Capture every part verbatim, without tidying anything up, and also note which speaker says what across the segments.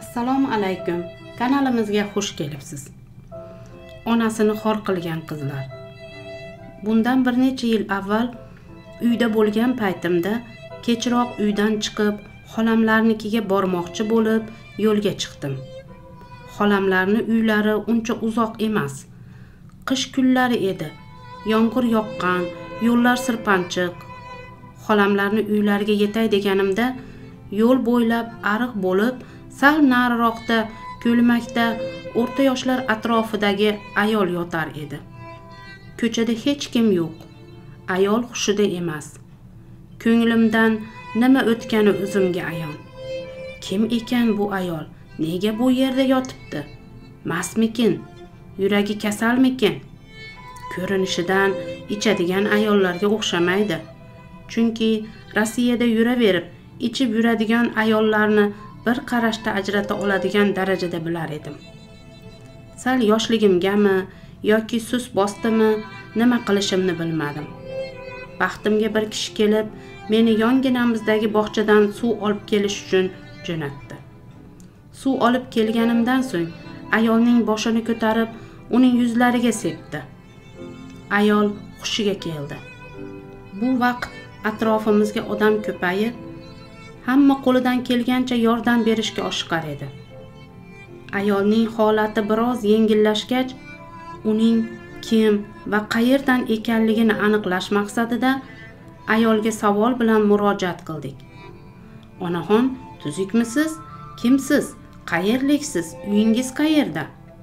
Speaker 1: Assalomu alaykum. Kanalimizga xush kelibsiz. Onasini xor qilgan qizlar. Bundan bir necha yil avval uyda bo'lgan paytimda kechroq uydan chiqib, xolamlarnikiga bormoqchi bo'lib yo'lga chiqdim. Xolamlarning uylari uncha uzoq emas. Qish kunlari edi. Yomg'ir yoqqan, yo'llar sirpanchiq. Xolamlarning uylariga yetay deganimda yo'l bo'ylab ariq bo'lib, sal nariroqda ko'lmakda o'rta yoshlar atrofidagi ayol yotar edi. Ko'chada hech kim yo'q. Ayol hushida emas. Ko'nglimdan nima o'tgani o'zimga ayon. Kim ekan bu ayol? Nega bu yerda yotibdi? Masmikin? Yuragi kasalmikin? Ko'rinishidan ichadigan ayollarga o'xshamaydi. Chunki Rossiyada yuraverib, ichib yuradigan ayollarni bir qarashda ajrata oladigan darajada bilar edim. Sal yoshligimgami yoki sus bosdimi, nima qilishimni bilmadim. Baxtimga bir kishi kelib, meni yonginamizdagi bog'chadan suv olib kelish uchun jo'natdi. Suv olib kelganimdan so'ng ayolning boshini ko'tarib, uning yuzlariga sepdi. Ayol hushiga keldi. Bu vaqt atrofimizga odam ko'payib, hamma qo'lidan kelgancha yordam berishga oshiqar edi. Ayolning holati biroz yengillashgach, uning kim va qayerdan ekanligini aniqlash maqsadida ayolga savol bilan murojaat qildik. Onaxon, tuzukmisiz? Kimsiz? Qayerliksiz? Uyingiz qayerda?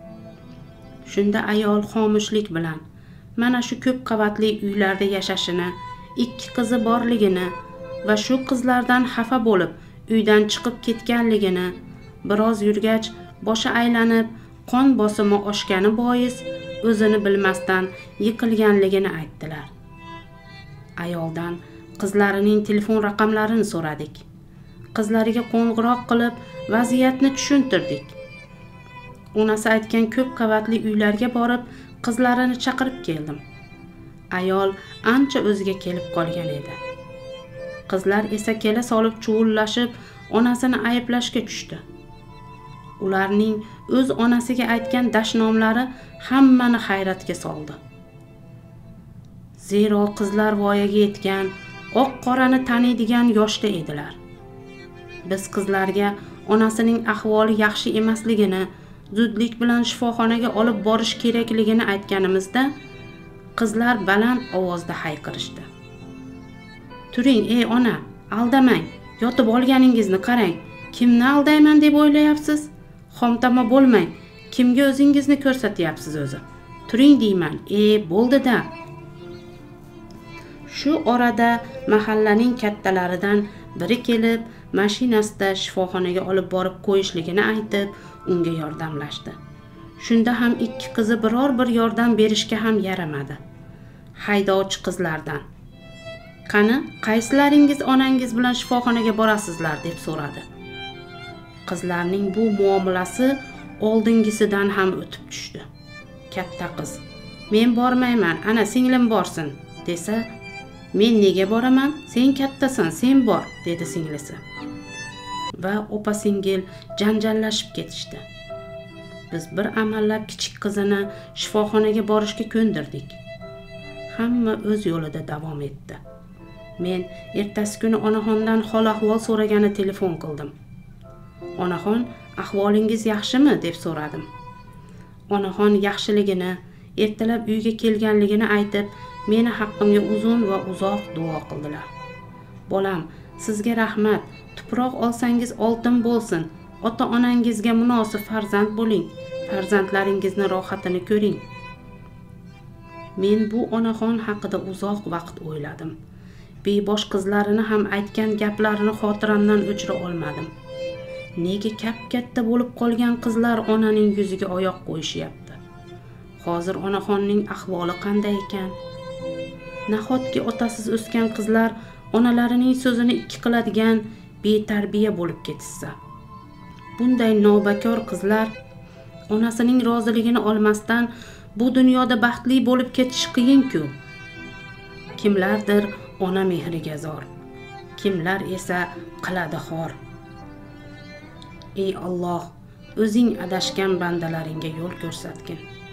Speaker 1: Shunda ayol xomushlik bilan mana shu ko'p qavatli uylarda yashashini, ikki qizi borligini va shu qizlardan xafa bo'lib uydan chiqib ketganligini, biroz yurgach boshi aylanib, qon bosimi oshgani bois o'zini bilmasdan yiqilganligini aytdilar. Ayoldan qizlarining telefon raqamlarini so'radik. Qizlariga qo'ng'iroq qilib vaziyatni tushuntirdik. Onasi aytgan ko'p qavatli uylarga borib qizlarini chaqirib keldim. Ayol ancha o'ziga kelib qolgan edi. Qizlar esa kela solib chuvullashib, onasini ayblashga tushdi. Ularning o'z onasiga aytgan dashnomlari hammani hayratga soldi. Zero qizlar voyaga yetgan, oq qorani taniydigan yoshda edilar. Biz qizlarga onasining ahvoli yaxshi emasligini, zudlik bilan shifoxonaga olib borish kerakligini aytganimizda, qizlar baland ovozda hayqirishdi. Turing, ey ona, aldamang, yotib olganingizni qarang. Kimni aldayman deb o'ylayapsiz? Xomtama bo'lmang. Kimga o'zingizni ko'rsatyapsiz o'zi? Turing deyman. Ey, bo'ldi-da. Shu orada mahallaning kattalaridan biri kelib, mashinasida shifoxonaga olib borib qo'yishligini aytib, unga yordamlashdi. Shunda ham ikki qizi biror bir yordam berishga ham yaramadi. Haydovchi qizlardan: "Qani, qaysilaringiz onangiz bilan shifoxonaga borasizlar?" deb so'radi. Qizlarning bu muomalasi oldingisidan ham o'tib tushdi. Katta qiz: "Men bormayman, ana singlim borsin" desa, "Men nega boraman? Sen kattasan, sen bor" dedi singlisi. Va opa-singil janjallashib ketishdi. Biz bir amallab kichik qizini shifoxonaga borishga ko'ndirdik. Hamma o'z yo'lida davom etdi. Men ertasi kuni onaxondan hol ahvol so'ragani telefon qildim. "Onaxon, ahvolingiz yaxshimi?" deb so'radim. Onaxon yaxshiligini, ertalab uyga kelganligini aytib, meni haqqimga uzun va uzoq duo qildilar. "Bolam, sizga rahmat. Tuproq olsangiz oltin bo'lsin. Ota-onangizga munosib farzand bo'ling. Farzandlaringizni rohatini ko'ring." Men bu onaxon haqida uzoq vaqt o'yladim. Bebosh qizlarini ham aytgan gaplarini xotiramdan o'chira olmadim. Nega kap-katta bo'lib qolgan qizlar onaning yuziga oyoq qo'yishyapti? Hozir onaxonning ahvoli qanday ekan? Nahotki otasiz o'sgan qizlar onalarining so'zini ikki qiladigan betarbiya bo'lib ketishsa? Bunday nobakor qizlar onasining roziligini olmasdan bu dunyoda baxtli bo'lib ketish qiyin-ku. Kimlardir ona mehriga zor, kimlar esa qiladi xor. ey Alloh, o'zing adashgan bandalaringga yo'l ko'rsatgin.